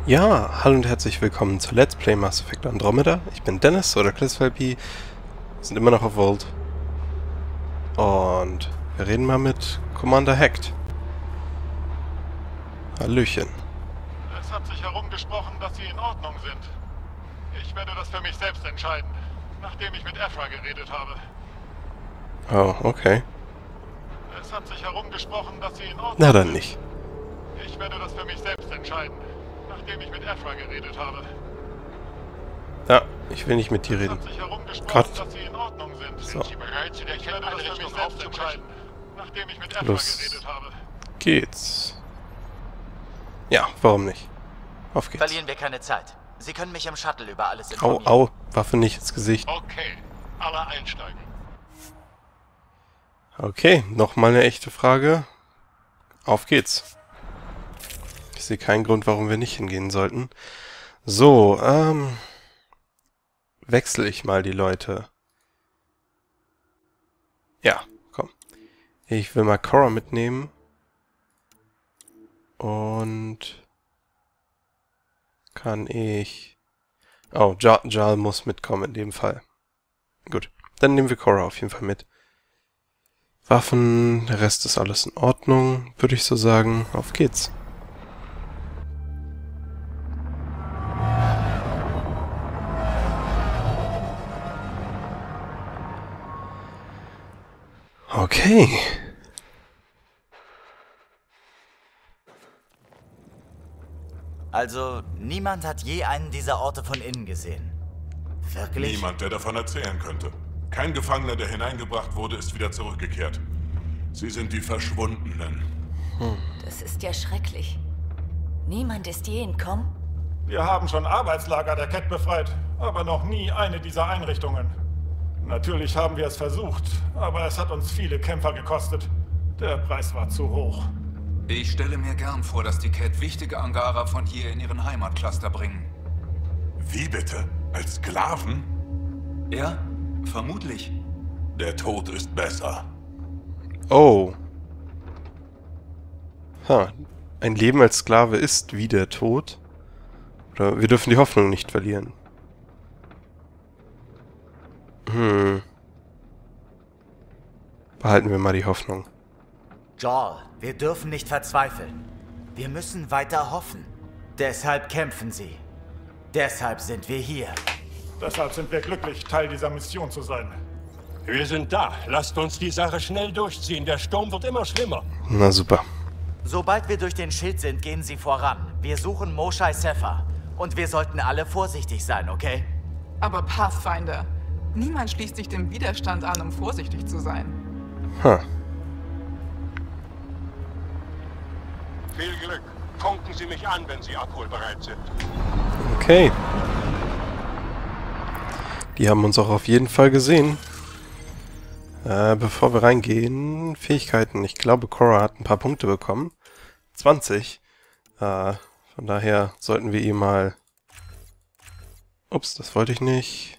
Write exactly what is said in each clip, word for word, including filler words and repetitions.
Ja, hallo und herzlich willkommen zu Let's Play Mass Effect Andromeda. Ich bin Dennis oder ChrisVLP. Wir sind immer noch auf Vault. Und wir reden mal mit Commander Hecht. Hallöchen. Es hat sich herumgesprochen, dass Sie in Ordnung sind. Ich werde das für mich selbst entscheiden, nachdem ich mit Ephra geredet habe. Oh, okay. Es hat sich herumgesprochen, dass Sie in Ordnung Na dann sind. nicht. Ich werde das für mich selbst entscheiden, nachdem ich mit Ephra geredet habe. Ja, ich will nicht mit dir Es reden. hat sich herumgesprochen, Gott. dass Sie in Ordnung sind. So. Sind Sie bereit, zu der ich werde das für mich selbst entscheiden, nachdem ich mit Ephra Los geredet habe. geht's. Ja, warum nicht? Auf geht's. Verlieren wir keine Zeit. Sie können mich im Shuttle über alles Au, informieren. au, Waffe nicht ins Gesicht. Okay, alle einsteigen. Okay, nochmal eine echte Frage. Auf geht's. Ich sehe keinen Grund, warum wir nicht hingehen sollten. So, ähm... wechsle ich mal die Leute. Ja, komm. Ich will mal Cora mitnehmen. Und... kann ich... Oh, Jal, Jal muss mitkommen in dem Fall. Gut, dann nehmen wir Cora auf jeden Fall mit. Waffen, der Rest ist alles in Ordnung, würde ich so sagen. Auf geht's. Okay. Also, niemand hat je einen dieser Orte von innen gesehen. Wirklich? Niemand, der davon erzählen könnte. Kein Gefangener, der hineingebracht wurde, ist wieder zurückgekehrt. Sie sind die Verschwundenen. Das ist ja schrecklich. Niemand ist je entkommen? Wir haben schon Arbeitslager der Kett befreit, aber noch nie eine dieser Einrichtungen. Natürlich haben wir es versucht, aber es hat uns viele Kämpfer gekostet. Der Preis war zu hoch. Ich stelle mir gern vor, dass die Kett wichtige Angara von hier in ihren Heimatcluster bringen. Wie bitte? Als Sklaven? Ja, vermutlich. Der Tod ist besser. Oh. Ha. Ein Leben als Sklave ist wie der Tod. Oder wir dürfen die Hoffnung nicht verlieren. Hm. Behalten wir mal die Hoffnung. Jal, wir dürfen nicht verzweifeln. Wir müssen weiter hoffen. Deshalb kämpfen sie. Deshalb sind wir hier. Deshalb sind wir glücklich, Teil dieser Mission zu sein. Wir sind da. Lasst uns die Sache schnell durchziehen. Der Sturm wird immer schlimmer. Na super. Sobald wir durch den Schild sind, gehen sie voran. Wir suchen Moshae Sefa. Und wir sollten alle vorsichtig sein, okay? Aber Pathfinder, niemand schließt sich dem Widerstand an, um vorsichtig zu sein. Ha. Viel Glück. Funken Sie mich an, wenn Sie abholbereit sind. Okay. Die haben uns auch auf jeden Fall gesehen. Äh, bevor wir reingehen, Fähigkeiten. Ich glaube, Cora hat ein paar Punkte bekommen. zwanzig. Äh, von daher sollten wir ihm mal... Ups, das wollte ich nicht.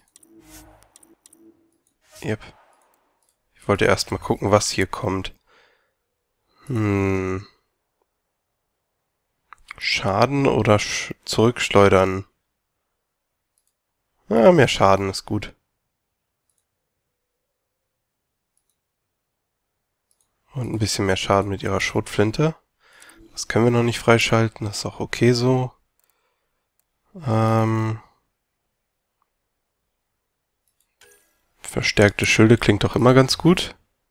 Yep. Ich wollte erst mal gucken, was hier kommt. Hm... Schaden oder sch zurückschleudern? Ja, mehr Schaden ist gut. Und ein bisschen mehr Schaden mit ihrer Schrotflinte. Das können wir noch nicht freischalten, das ist auch okay so. Ähm... Verstärkte Schilde klingt doch immer ganz gut.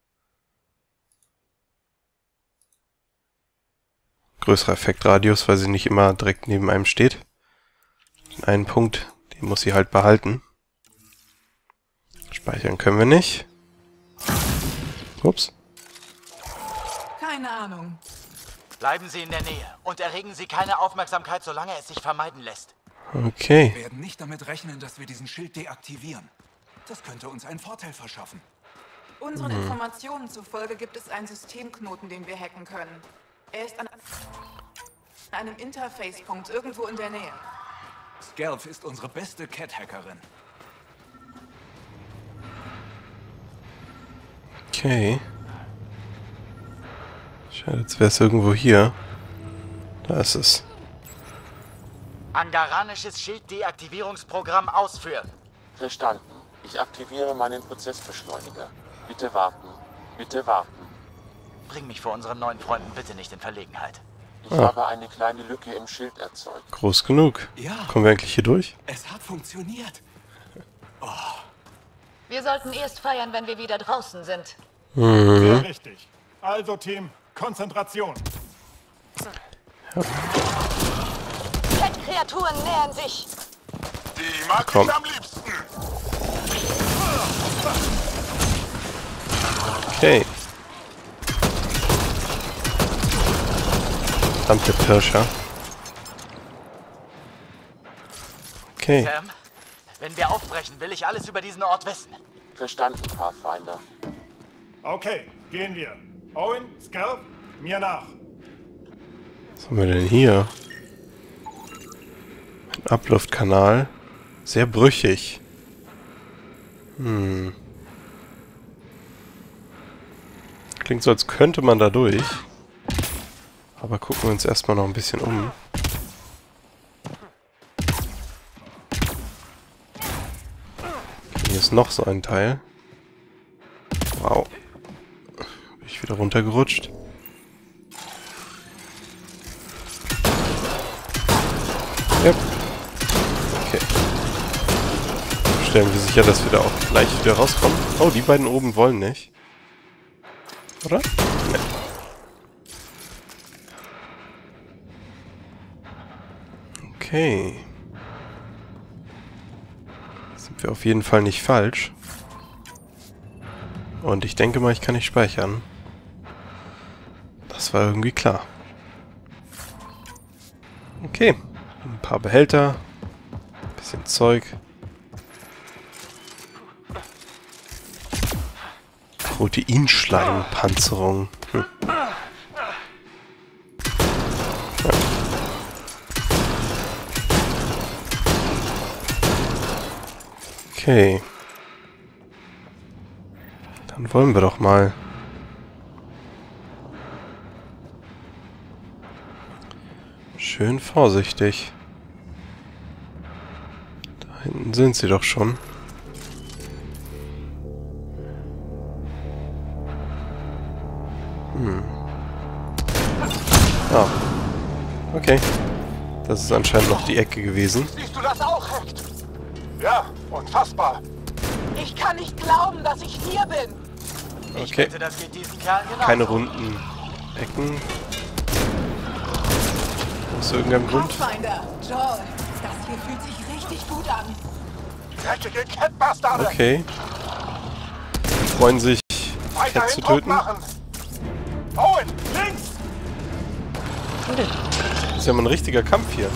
Größerer Effektradius, weil sie nicht immer direkt neben einem steht. Den einen Punkt, den muss sie halt behalten. Speichern können wir nicht. Ups. Keine Ahnung. Bleiben Sie in der Nähe und erregen Sie keine Aufmerksamkeit, solange es sich vermeiden lässt. Okay. Wir werden nicht damit rechnen, dass wir diesen Schild deaktivieren. Das könnte uns einen Vorteil verschaffen. Unseren Informationen zufolge gibt es einen Systemknoten, den wir hacken können. Er ist an einem Interface-Punkt irgendwo in der Nähe. Skelf ist unsere beste Cat-Hackerin. Okay. Schade, jetzt wäre es irgendwo hier. Da ist es. Angaranisches Schild-Deaktivierungsprogramm ausführen. Verstanden. Ich aktiviere meinen Prozessbeschleuniger. Bitte warten. Bitte warten. Bring mich vor unseren neuen Freunden bitte nicht in Verlegenheit. Ich Ah. habe eine kleine Lücke im Schild erzeugt. Groß genug. Ja. Kommen wir eigentlich hier durch? Es hat funktioniert. Oh. Wir sollten erst feiern, wenn wir wieder draußen sind. Mhm. Sehr richtig. Also, Team, Konzentration. Cat-Kreaturen nähern sich. Die mag Komm. ich am liebsten. Okay. Verdammte Pirscher. Okay. Sam, wenn wir aufbrechen, will ich alles über diesen Ort wissen. Verstanden, Pathfinder. Okay, gehen wir. Owen, Scal, mir nach. Was haben wir denn hier? Ein Abluftkanal. Sehr brüchig. Hm. Klingt so, als könnte man da durch. Aber gucken wir uns erstmal noch ein bisschen um. Hier ist noch so ein Teil. Wow. Bin ich wieder runtergerutscht. Yep. Okay. Stellen wir sicher, dass wir da auch gleich wieder rauskommen. Oh, die beiden oben wollen nicht. Oder? Nee. Okay. Sind wir auf jeden Fall nicht falsch. Und ich denke mal, ich kann nicht speichern. Das war irgendwie klar. Okay. Ein paar Behälter. Ein bisschen Zeug. Proteinschleimpanzerung. Hm. Ja. Okay. Dann wollen wir doch mal. Schön vorsichtig. Da hinten sind sie doch schon. Hm. Ah. Okay. Das ist anscheinend noch die Ecke gewesen. Siehst du das auch, Hekt? Ja, unfassbar. Ich kann nicht glauben, dass ich hier bin. Ich Okay. wette, das geht diesen Kerlen genauso. Keine runden Ecken. Aus irgendeinem Grund. Pathfinder, Joel, das hier fühlt sich richtig gut an. Dreckige Cat-Bastarde! Okay. Die freuen sich, Cat Weiterhin zu Druck töten. machen! Owen, links! Das ist ja mal ein richtiger Kampf hier.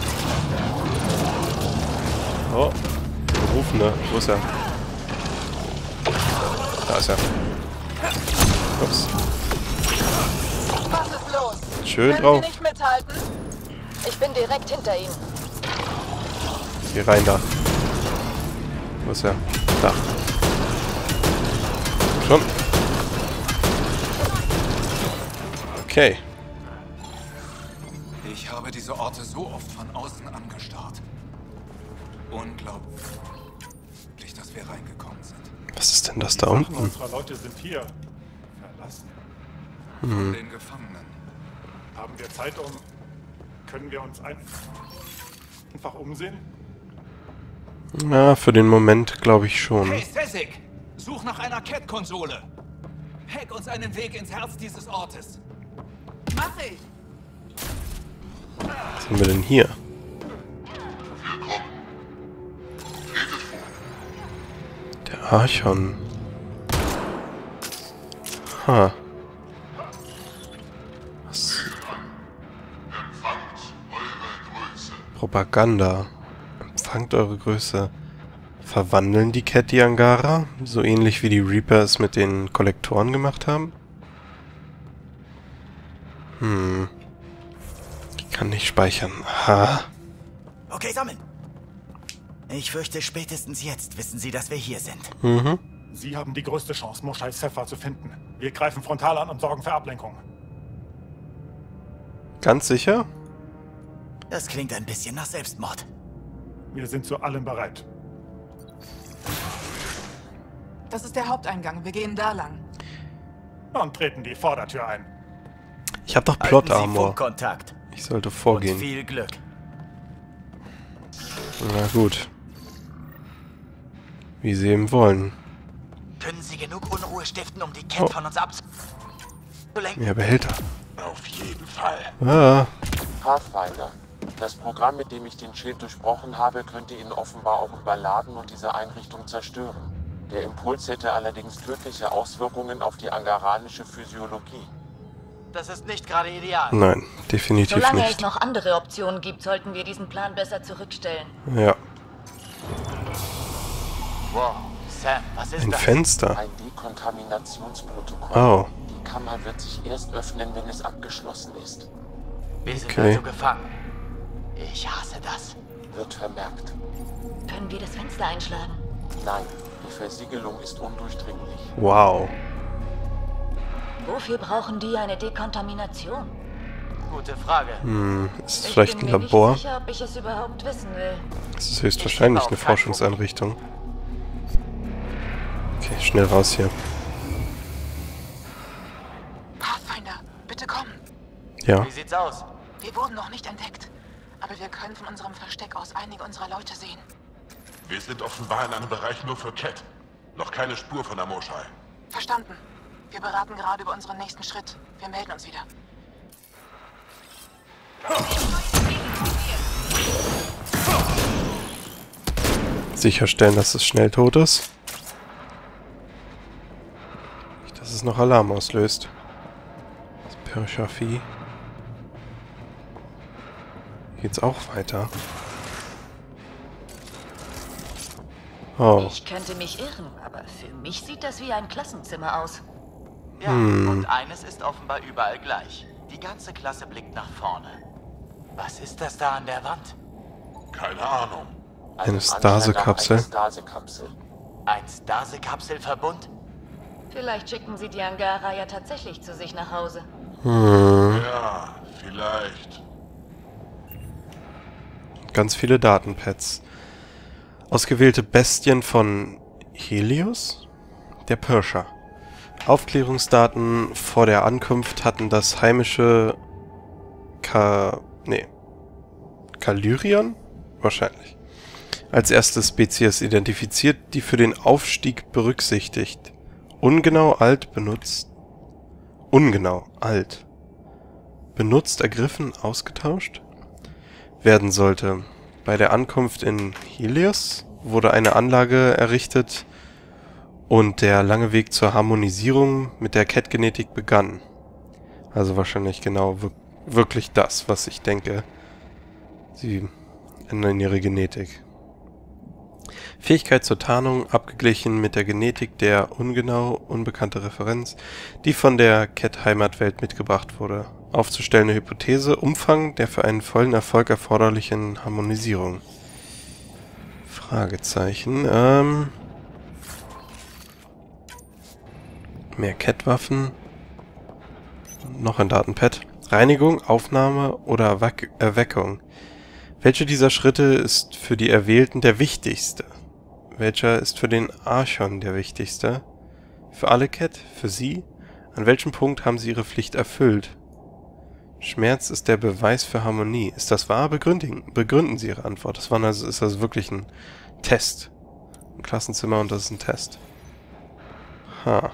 Oh. Berufene. Wo ist er? Da ist er. Ups. Was ist los? Schön Können drauf. Sie nicht mithalten? Ich bin direkt hinter Ihnen. Geh rein da. Wo ist er? Da. Schon. Okay. Ich habe diese Orte so oft von außen angestarrt. Unglaublich, dass wir reingekommen sind. Was ist denn das da Sachen unten? unserer Leute sind hier. Verlassen. Von den Gefangenen. Haben wir Zeit, um... Können wir uns ein... einfach umsehen? Na, für den Moment glaube ich schon. Hey, Sessig! Such nach einer Cat-Konsole! Hack uns einen Weg ins Herz dieses Ortes! Mach ich. Was haben wir denn hier? Der Archon. Ha. Was? Propaganda. Empfangt eure Größe. Verwandeln die Cat die Angara? So ähnlich wie die Reaper es mit den Kollektoren gemacht haben? Hm. Ich kann nicht speichern. Ha. Okay, sammeln. Ich fürchte, spätestens jetzt wissen Sie, dass wir hier sind. Mhm. Sie haben die größte Chance, Moschai Sefa zu finden. Wir greifen frontal an und sorgen für Ablenkung. Ganz sicher? Das klingt ein bisschen nach Selbstmord. Wir sind zu allem bereit. Das ist der Haupteingang. Wir gehen da lang. Und treten die Vordertür ein. Ich habe doch Halten Sie Plot-Armor. Funkkontakt. Ich sollte Und vorgehen. viel Glück. Na gut. Wie Sie eben wollen. Können Sie genug Unruhe stiften, um die Cat Oh. von uns abzulenken? Mehr Behälter. Auf jeden Fall. Ah, Pathfinder. Das Programm, mit dem ich den Schild durchbrochen habe, könnte ihn offenbar auch überladen und diese Einrichtung zerstören. Der Impuls hätte allerdings tödliche Auswirkungen auf die angaranische Physiologie. Das ist nicht gerade ideal. nein, definitiv Solange es nicht. noch andere Optionen gibt, sollten wir diesen Plan besser zurückstellen. Ja, Wow. Sam, was ist ein das? Fenster. Ein Dekontaminationsprotokoll. Oh, Die Kammer wird sich erst öffnen, wenn es abgeschlossen ist. Wir sind Okay. also gefangen. Ich hasse das. Wird vermerkt. Können wir das Fenster einschlagen? Nein, die Versiegelung ist undurchdringlich. wow. Wofür brauchen die eine Dekontamination? Gute Frage. Hm, ist es Ich vielleicht ein bin mir Labor? nicht sicher, ob ich es überhaupt wissen will. Es ist höchstwahrscheinlich eine Forschungseinrichtung. Okay, schnell raus hier. Pathfinder, bitte komm. Ja, Wie sieht's aus? Wir wurden noch nicht entdeckt. Aber wir können von unserem Versteck aus einige unserer Leute sehen. Wir sind offenbar in einem Bereich nur für Cat. Noch keine Spur von Amoshai. Verstanden. Wir beraten gerade über unseren nächsten Schritt. Wir melden uns wieder. sicherstellen, dass es schnell tot ist. Nicht, dass es noch Alarm auslöst. Das Perschaffie. Geht's auch weiter? Oh. Ich könnte mich irren, aber für mich sieht das wie ein Klassenzimmer aus. Ja, Hm. und eines ist offenbar überall gleich. Die ganze Klasse blickt nach vorne. Was ist das da an der Wand? Keine Ahnung. Eine Stase-Kapsel. Eine Stase-Kapsel. Ein Stase-Kapselverbund? Vielleicht schicken sie die Angara ja tatsächlich zu sich nach Hause. Hm. Ja, vielleicht. Ganz viele Datenpads. Ausgewählte Bestien von Helios? Der Pirscher. Aufklärungsdaten vor der Ankunft hatten das heimische Ka... nee. Kalyrion? Wahrscheinlich. Als erste Spezies identifiziert, die für den Aufstieg berücksichtigt. Ungenau alt benutzt... Ungenau alt. Benutzt, ergriffen, ausgetauscht? Werden sollte. Bei der Ankunft in Helios wurde eine Anlage errichtet und der lange Weg zur Harmonisierung mit der Cat-Genetik begann. Also wahrscheinlich genau wir wirklich das, was ich denke. Sie ändern ihre Genetik. Fähigkeit zur Tarnung abgeglichen mit der Genetik der ungenau unbekannte Referenz, die von der Cat-Heimatwelt mitgebracht wurde. Aufzustellende Hypothese, Umfang der für einen vollen Erfolg erforderlichen Harmonisierung. Fragezeichen. Ähm, mehr Cat-Waffen. Noch ein Datenpad. Reinigung, Aufnahme oder Erweck Erweckung. Welche dieser Schritte ist für die Erwählten der wichtigste? Welcher ist für den Archon der wichtigste? Für alle Cat? Für sie? An welchem Punkt haben sie ihre Pflicht erfüllt? Schmerz ist der Beweis für Harmonie. Ist das wahr? Begründen, begründen Sie Ihre Antwort. Das war also, ist das wirklich ein Test. Ein Klassenzimmer und das ist ein Test. Ha.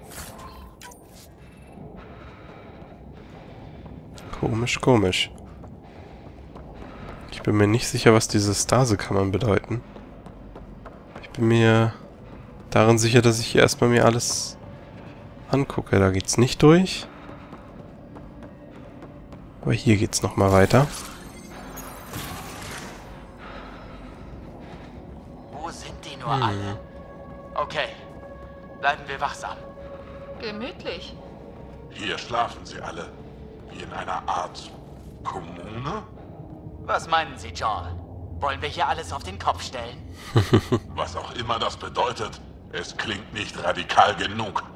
Komisch, komisch. Ich bin mir nicht sicher, was diese Stase-Kammern bedeuten. Ich bin mir darin sicher, dass ich hier erstmal mir alles angucke. Da geht's nicht durch. Aber hier geht's nochmal weiter. Wo sind die nur alle? Okay, bleiben wir wachsam. Gemütlich. Hier schlafen sie alle. Wie in einer Art Kommune? Was meinen Sie, John? Wollen wir hier alles auf den Kopf stellen? Was auch immer das bedeutet, es klingt nicht radikal genug.